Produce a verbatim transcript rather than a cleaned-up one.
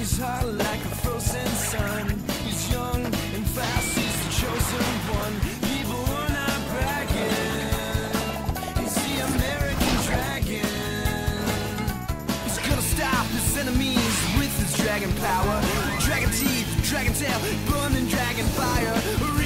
He's hot like a frozen sun. He's young and fast, he's the chosen one. People are not bragging. He's the American dragon. He's gonna stop his enemies with his dragon power. Dragon teeth, dragon tail, burning dragon fire.